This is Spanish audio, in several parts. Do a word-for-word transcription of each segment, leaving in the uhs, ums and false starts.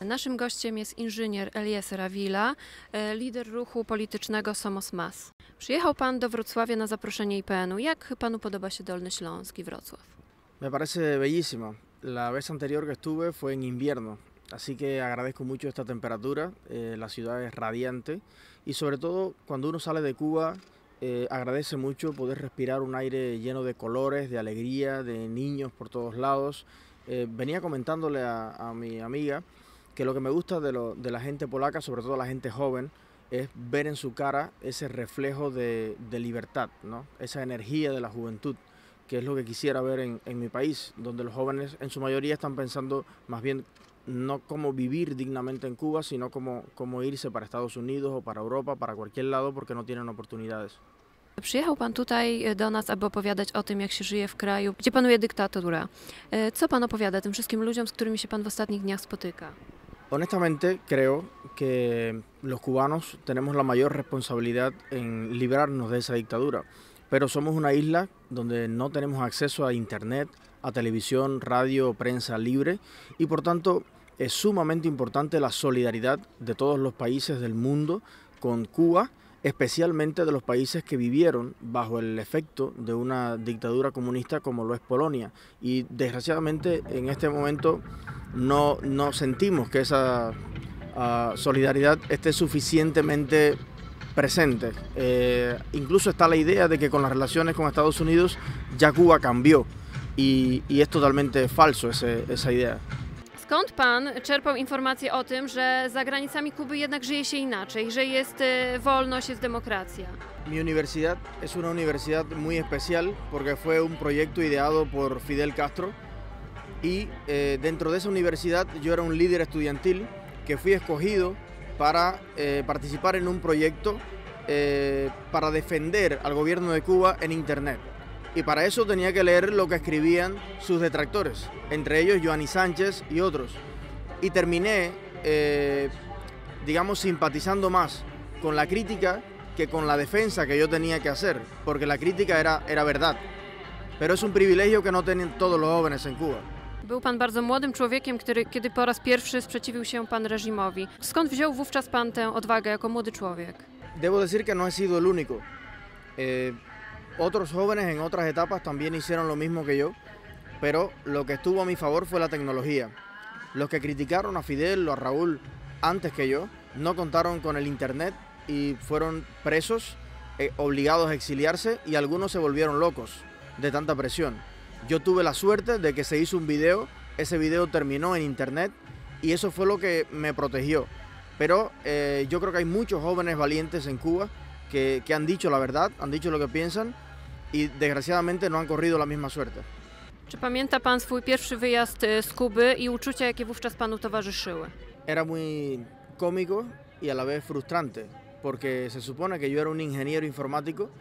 Naszym gościem jest inżynier Eliezer Avila, lider ruchu politycznego Somos Más. Przyjechał pan do Wrocławia na zaproszenie I P N u. Jak panu podoba się Dolny Śląsk i Wrocław? Me parece bellísima. La vez anterior que estuve fue en invierno, así que agradezco mucho esta temperatura. Eh, la ciudad es radiante y sobre todo cuando uno sale de Cuba eh, agradece mucho poder respirar un aire lleno de colores, de alegría, de niños por todos lados. Eh, venía comentándole a, a mi amiga que lo que me gusta de, lo, de la gente polaca, sobre todo la gente joven, es ver en su cara ese reflejo de, de libertad, ¿no? Esa energía de la juventud, que es lo que quisiera ver en, en mi país, donde los jóvenes en su mayoría están pensando más bien no cómo vivir dignamente en Cuba, sino cómo, cómo irse para Estados Unidos o para Europa, para cualquier lado, porque no tienen oportunidades. Przyjechał pan tutaj do nas, aby opowiadać o tym, jak się żyje w kraju, gdzie panuje dyktatura. Co pan opowiada tym wszystkim ludziom, z którymi się pan w ostatnich dniach spotyka? Honestamente creo que los cubanos tenemos la mayor responsabilidad en librarnos de esa dictadura, pero somos una isla donde no tenemos acceso a internet, a televisión, radio, prensa libre y por tanto es sumamente importante la solidaridad de todos los países del mundo con Cuba, especialmente de los países que vivieron bajo el efecto de una dictadura comunista como lo es Polonia. Y desgraciadamente en este momento no, no sentimos que esa uh, solidaridad esté suficientemente presente. Eh, incluso está la idea de que con las relaciones con Estados Unidos ya Cuba cambió y, y es totalmente falso ese, esa idea. Skąd pan czerpał informacje o tym, że za granicami Kuby jednak żyje się inaczej, że jest wolność, jest demokracja? Mi universidad es una universidad muy especial porque fue un proyecto ideado por Fidel Castro y eh, dentro de esa universidad yo era un líder estudiantil que fui escogido para eh, participar en un proyecto eh, para defender al gobierno de Cuba en internet. Y para eso tenía que leer lo que escribían sus detractores, entre ellos Joanny Sánchez y otros. Y terminé, eh, digamos, simpatizando más con la crítica que con la defensa que yo tenía que hacer, porque la crítica era, era verdad. Pero es un privilegio que no tienen todos los jóvenes en Cuba. Był pan bardzo młodym człowiekiem, który, kiedy po raz pierwszy sprzeciwił się pan reżimowi. Skąd wziął wówczas pan tę odwagę jako młody człowiek? Debo decir que no he sido el único. Eh, Otros jóvenes en otras etapas también hicieron lo mismo que yo, pero lo que estuvo a mi favor fue la tecnología. Los que criticaron a Fidel o a Raúl antes que yo no contaron con el internet y fueron presos, eh, obligados a exiliarse y algunos se volvieron locos de tanta presión. Yo tuve la suerte de que se hizo un video, ese video terminó en internet y eso fue lo que me protegió. Pero eh, yo creo que hay muchos jóvenes valientes en Cuba que, que han dicho la verdad, han dicho lo que piensan i desgraciadamente no han corrido la misma suerte. Czy pamięta pan swój pierwszy wyjazd z Kuby i uczucia, jakie wówczas panu towarzyszyły? Era muy cómico y a la vez frustrante, porque se supone que yo era un ingeniero informático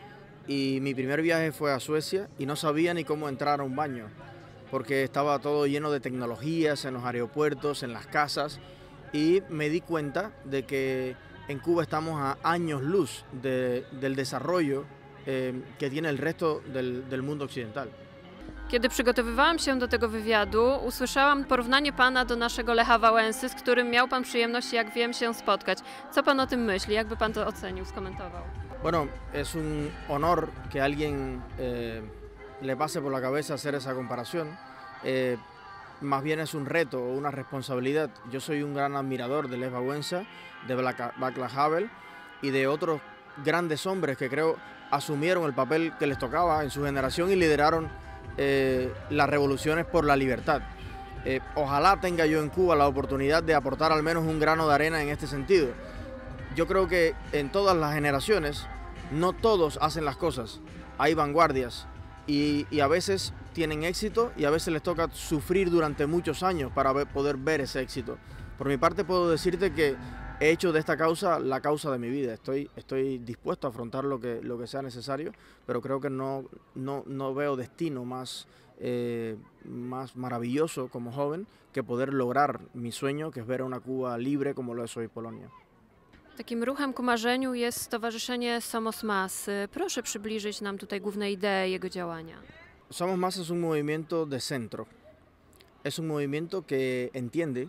y mi primer viaje fue a Suecia y no sabía ni cómo entrar a un baño, porque estaba todo lleno de tecnologías en los aeropuertos, en las casas, y me di cuenta de que en Cuba estamos a años luz de, del desarrollo eh, que tiene el resto del, del mundo occidental. Kiedy przygotowywałam się do tego wywiadu, usłyszałam porównanie pana do naszego Lecha Wałęsy, z którym miał pan przyjemność, jak wiem, się spotkać. Co pan o tym myśli? Jakby pan to ocenił, skomentował? Bueno, es un honor que alguien eh, le pase por la cabeza hacer esa comparación. Eh, más bien es un reto o una responsabilidad. Yo soy un gran admirador de Lech Wałęsa, de Václav Havel y de otros grandes hombres que creo asumieron el papel que les tocaba en su generación y lideraron eh, las revoluciones por la libertad. Eh, ojalá tenga yo en Cuba la oportunidad de aportar al menos un grano de arena en este sentido. Yo creo que en todas las generaciones no todos hacen las cosas, hay vanguardias y, y a veces tienen éxito y a veces les toca sufrir durante muchos años para ver, poder ver ese éxito. Por mi parte puedo decirte que he hecho de esta causa la causa de mi vida. Estoy, estoy dispuesto a afrontar lo que, lo que sea necesario, pero creo que no, no, no veo destino más, eh, más maravilloso como joven que poder lograr mi sueño, que es ver a una Cuba libre como lo es hoy Polonia. Takim ruchem ku marzeniu jest Stowarzyszenie Somos Más. Proszę przybliżyć nam tutaj główne idee jego działania. Somos Más es un movimiento de centro. Es un movimiento que entiende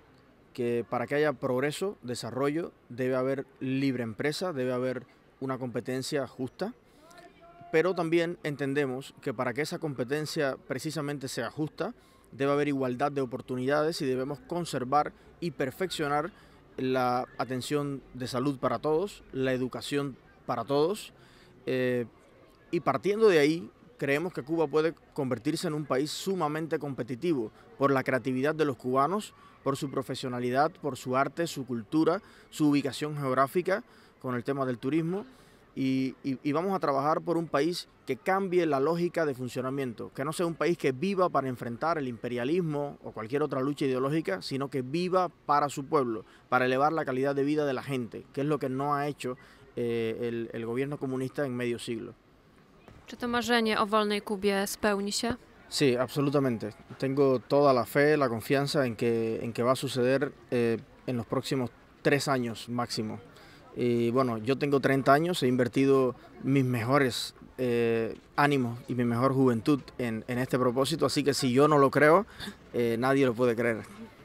que para que haya progreso, desarrollo, debe haber libre empresa, debe haber una competencia justa, pero también entendemos que para que esa competencia precisamente sea justa, debe haber igualdad de oportunidades y debemos conservar y perfeccionar la atención de salud para todos, la educación para todos, eh, y partiendo de ahí, creemos que Cuba puede convertirse en un país sumamente competitivo por la creatividad de los cubanos, por su profesionalidad, por su arte, su cultura, su ubicación geográfica con el tema del turismo. Y, y, y vamos a trabajar por un país que cambie la lógica de funcionamiento, que no sea un país que viva para enfrentar el imperialismo o cualquier otra lucha ideológica, sino que viva para su pueblo, para elevar la calidad de vida de la gente, que es lo que no ha hecho eh, el, el gobierno comunista en medio siglo. Czy to marzenie o wolnej Kubie spełni się? Sí, absolutamente. Tengo toda la fe, la confianza en que, en que va a suceder eh, en los próximos tres años máximo. Y bueno, yo tengo treinta años, he invertido mis mejores eh, ánimos y mi mejor juventud en, en este propósito, así que si yo no lo creo, eh, nadie lo puede creer.